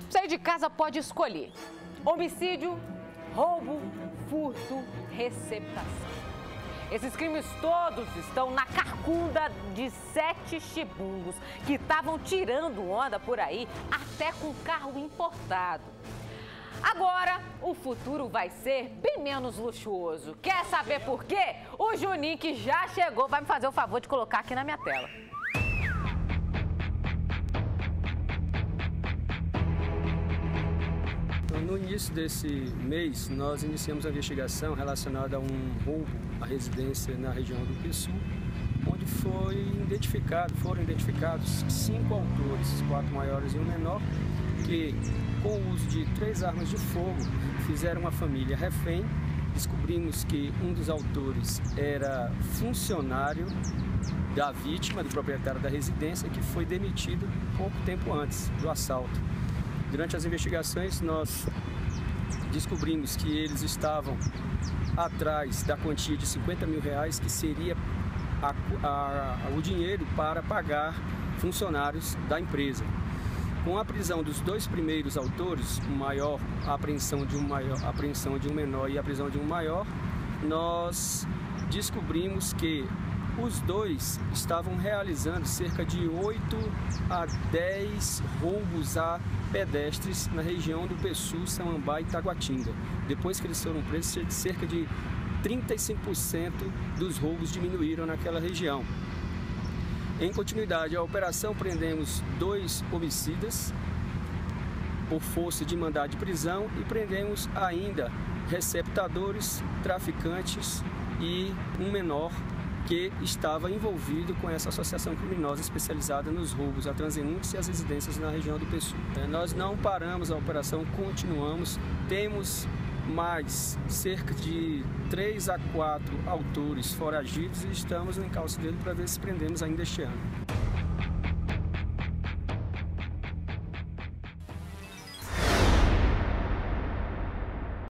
Sair de casa pode escolher: homicídio, roubo, furto, receptação. Esses crimes todos estão na carcunda de 7 chibuнгos que estavam tirando onda por aí, até com carro importado. Agora, o futuro vai ser bem menos luxuoso. Quer saber por quê? O Juninho, que já chegou, vai me fazer o favor de colocar aqui na minha tela. No início desse mês, nós iniciamos a investigação relacionada a um roubo à residência na região do Pessu, onde foram identificados 5 autores, 4 maiores e um menor, que, com o uso de 3 armas de fogo, fizeram uma família refém. Descobrimos que um dos autores era funcionário da vítima, do proprietário da residência, que foi demitido pouco tempo antes do assalto. Durante as investigações, nós descobrimos que eles estavam atrás da quantia de R$50 mil, que seria o dinheiro para pagar funcionários da empresa. Com a prisão dos 2 primeiros autores, a apreensão de um menor e a prisão de um maior, nós descobrimos que os 2 estavam realizando cerca de 8 a 10 roubos a pedestres na região do Pessu, Samambá e Taguatinga. Depois que eles foram presos, cerca de 35% dos roubos diminuíram naquela região. Em continuidade à operação, prendemos 2 homicidas por força de mandado de prisão e prendemos ainda receptadores, traficantes e um menor que estava envolvido com essa associação criminosa especializada nos roubos a transeuntes e as residências na região do Pessu. Nós não paramos a operação, continuamos, temos mais cerca de 3 a 4 autores foragidos e estamos no encalço dele para ver se prendemos ainda este ano.